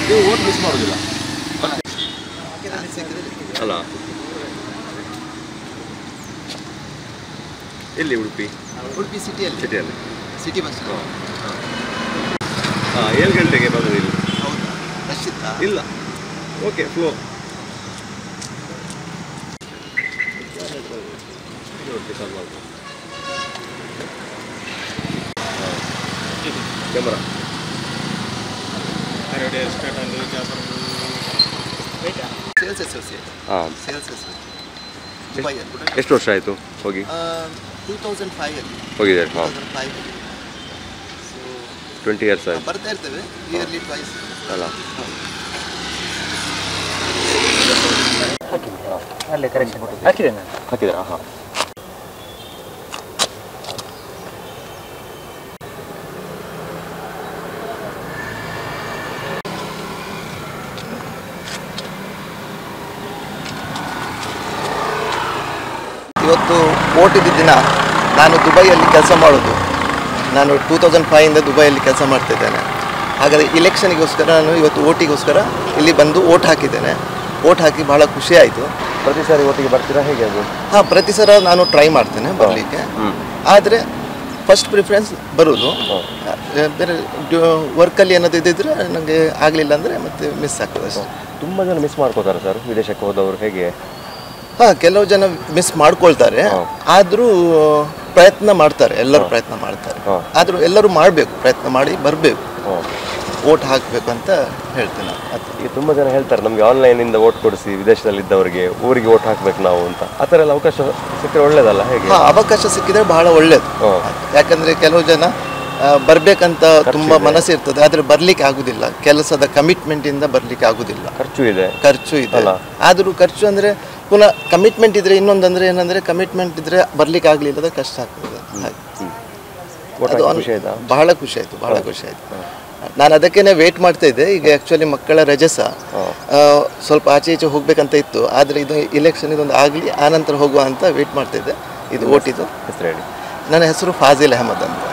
ನೀವು vote miss ಮಾಡೋದಿಲ್ಲ ಅಲ್ಲ. ಎಲ್ಲಿ ಉಡುಪಿ ಸಿಟಿಯಲ್ಲಿ ಸಿಟಿ ಬಸ್. 7 ಗಂಟೆಗೆ ಬರೋದು ಇಲ್ಲಿ. ಇಲ್ಲ okay flow camera sales associate. ಹಾಂ, ಸೇಲ್ಸ್ ಅಸೋಸಿಯೇಟ್. ಎಷ್ಟು ವರ್ಷ ಆಯಿತು ಹೋಗಿ? 2005 ಅಲ್ಲಿ ಹೋಗಿದ್ದಾರೆ. ಹಾಂ, 2005 20 ಇಯರ್ಸ್ ಆಯಿತು. ಬರ್ತಾ ಇರ್ತೇವೆ ಇಯರ್ಲಿ ಟ್ವೈಸ್ ಅಲ್ಲ. ಅಲ್ಲೇ ಕರೆಕ್ಷನ್ ಹಾಕಿದೆ ನಾನು. ಹಾಕಿದ್ದೀರಾ? ಹಾಂ. ಇವತ್ತು ಓಟಿದ್ದ ದಿನ. ನಾನು ದುಬೈಯಲ್ಲಿ ಕೆಲಸ ಮಾಡೋದು. ನಾನು 2005ಇಂದ ದುಬೈಯಲ್ಲಿ ಕೆಲಸ ಮಾಡ್ತಿದ್ದೇನೆ. ಹಾಗಾದರೆ ಇಲೆಕ್ಷನಿಗೋಸ್ಕರ ನಾನು ಇವತ್ತು ಓಟಿಗೋಸ್ಕರ ಇಲ್ಲಿ ಬಂದು ಓಟ್ ಹಾಕಿದ್ದೇನೆ. ಓಟ್ ಹಾಕಿ ಭಾಳ ಖುಷಿ ಆಯಿತು. ಪ್ರತಿ ಸಾರಿ ಓಟಿಗೆ ಬರ್ತೀರಾ ಹೇಗೆ ಅದು? ಹಾಂ, ಪ್ರತಿ ಸಲ ನಾನು ಟ್ರೈ ಮಾಡ್ತೇನೆ ಬರಲಿಕ್ಕೆ. ಆದರೆ ಫಸ್ಟ್ ಪ್ರಿಫರೆನ್ಸ್ ಬರೋದು. ಬೇರೆ ವರ್ಕಲ್ಲಿ ಏನಾದರೂ ಇದ್ದಿದ್ರೆ ನನಗೆ ಆಗಲಿಲ್ಲ ಅಂದರೆ ಮತ್ತೆ ಮಿಸ್ ಆಗ್ತದೆ ಅಷ್ಟೇ. ತುಂಬ ಜನ ಮಿಸ್ ಮಾಡ್ಕೋತಾರೆ ಸರ್ ವಿದೇಶಕ್ಕೆ ಹೋದವರು. ಹೇಗೆ? ಹಾಂ, ಕೆಲವು ಜನ ಮಿಸ್ ಮಾಡ್ಕೊಳ್ತಾರೆ. ಆದರೂ ಪ್ರಯತ್ನ ಮಾಡ್ತಾರೆ, ಎಲ್ಲರೂ ಪ್ರಯತ್ನ ಮಾಡ್ತಾರೆ. ಆದರೂ ಎಲ್ಲರೂ ಮಾಡಬೇಕು, ಪ್ರಯತ್ನ ಮಾಡಿ ಬರಬೇಕು, ಓಟ್ ಹಾಕಬೇಕು ಅಂತ ಹೇಳ್ತೇನೆ. ಈಗ ತುಂಬ ಜನ ಹೇಳ್ತಾರೆ ನಮಗೆ ಆನ್ಲೈನಿಂದ ಓಟ್ ಕೊಡಿಸಿ ವಿದೇಶದಲ್ಲಿದ್ದವರಿಗೆ ಊರಿಗೆ ಓಟ್ ಹಾಕ್ಬೇಕು ನಾವು ಅಂತ. ಆ ಥರ ಎಲ್ಲ ಅವಕಾಶ ಸಿಕ್ಕರೆ ಒಳ್ಳೇದಲ್ಲ ಹೇಗೆ? ಹಾಂ, ಅವಕಾಶ ಸಿಕ್ಕಿದ್ರೆ ಬಹಳ ಒಳ್ಳೇದು. ಯಾಕಂದರೆ ಕೆಲವು ಜನ ಬರಬೇಕಂತ ತುಂಬ ಮನಸ್ಸಿರ್ತದೆ, ಆದರೆ ಬರಲಿಕ್ಕೆ ಆಗೋದಿಲ್ಲ. ಕೆಲಸದ ಕಮಿಟ್ಮೆಂಟಿಂದ ಬರಲಿಕ್ಕೆ ಆಗೋದಿಲ್ಲ. ಖರ್ಚು ಇದೆ. ಆದರೂ ಖರ್ಚು ಅಂದರೆ ಪುನಃ ಕಮಿಟ್ಮೆಂಟ್ ಇದ್ದರೆ ಇನ್ನೊಂದಂದರೆ ಏನಂದರೆ ಕಮಿಟ್ಮೆಂಟ್ ಇದ್ದರೆ ಬರಲಿಕ್ಕೆ ಆಗಲಿಲ್ಲದ ಕಷ್ಟ ಆಗ್ತದೆ. ಬಹಳ ಖುಷಿ ಆಯಿತು, ಬಹಳ ಖುಷಿ ಆಯಿತು. ನಾನು ಅದಕ್ಕೇ ವೇಟ್ ಮಾಡ್ತಾ ಇದ್ದೆ. ಈಗ ಆ್ಯಕ್ಚುಲಿ ಮಕ್ಕಳ ರಜೆ ಸಹ ಸ್ವಲ್ಪ ಆಚೆ ಈಚೆ ಹೋಗ್ಬೇಕಂತ ಇತ್ತು. ಆದರೆ ಇದು ಇಲೆಕ್ಷನ್ ಇದೊಂದು ಆಗಲಿ ಆನಂತರ ಹೋಗುವ ಅಂತ ವೇಟ್ ಮಾಡ್ತಾ ಇದ್ದೆ. ಇದು ಓಟಿದು. ಹೆಸರು ಹೇಳಿ. ನನ್ನ ಹೆಸರು ಫಾಜಿಲ್ ಅಹಮದ್ ಅಂತ.